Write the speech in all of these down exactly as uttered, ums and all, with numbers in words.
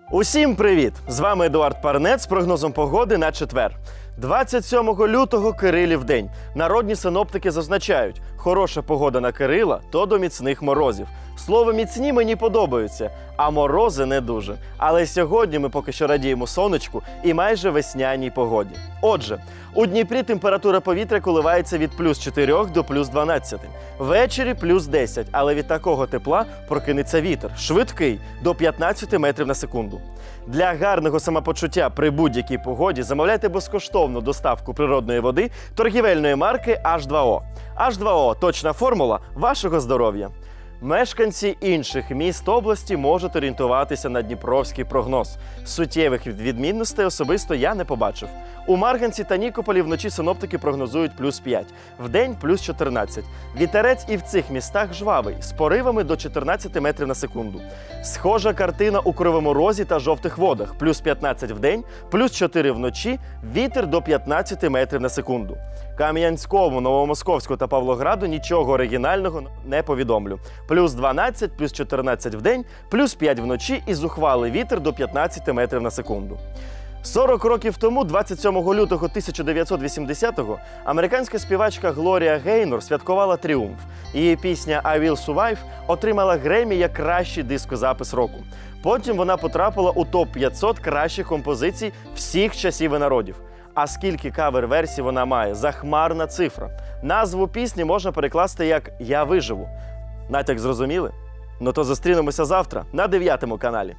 Усім привіт! З вами Едуард Парнець з прогнозом погоди на четвер. двадцять сьомого лютого Кирилів день. Народні синоптики зазначають, хороша погода на Кирила – то до міцних морозів. Слово «міцні» мені подобаються, а морози не дуже. Але сьогодні ми поки що радіємо сонечку і майже весняній погоді. Отже, у Дніпрі температура повітря коливається від плюс чотирьох до плюс дванадцяти. Ввечері плюс десять, але від такого тепла прокинеться вітер. Швидкий – до п'ятнадцяти метрів на секунду. Для гарного самопочуття при будь-якій погоді замовляйте безкоштовну доставку природної води торгівельної марки ейч два о. ейч два о – точна формула вашого здоров'я. Мешканці інших міст області можуть орієнтуватися на дніпровський прогноз. Суттєвих відмінностей особисто я не побачив. У Марганці та Нікополі вночі синоптики прогнозують плюс п'ять, вдень плюс чотирнадцять. Вітерець і в цих містах жвавий, з поривами до чотирнадцяти метрів на секунду. Схожа картина у Кривому Розі та Жовтих Водах – плюс п'ятнадцять вдень, плюс чотири вночі, вітер до п'ятнадцяти метрів на секунду. Кам'янському, Новомосковську та Павлограду нічого оригінального не повідомлю. Плюс дванадцять, плюс чотирнадцять вдень, плюс п'ять вночі і зухвалий вітер до п'ятнадцяти метрів на секунду. сорок років тому, двадцять сьомого лютого тисяча дев'ятсот вісімдесятого, американська співачка Глорія Гейнор святкувала тріумф. Її пісня «I Will Survive» отримала Греммі як кращий дискозапис року. Потім вона потрапила у топ п'ятсот кращих композицій всіх часів і народів. А скільки кавер-версій вона має – захмарна цифра. Назву пісні можна перекласти як «Я виживу». Натяк зрозуміли? Ну то зустрінемося завтра на дев'ятому каналі.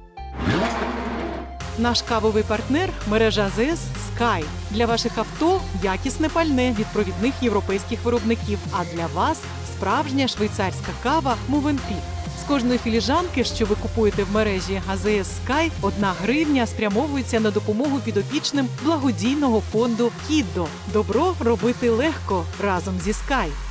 Наш кавовий партнер – мережа АЗС «Скай». Для ваших авто – якісне пальне від провідних європейських виробників. А для вас – справжня швейцарська кава «Мовенпік». З кожної філіжанки, що ви купуєте в мережі АЗС «Скай», одна гривня спрямовується на допомогу підопічним благодійного фонду «Кіддо». Добро робити легко разом зі «Скай».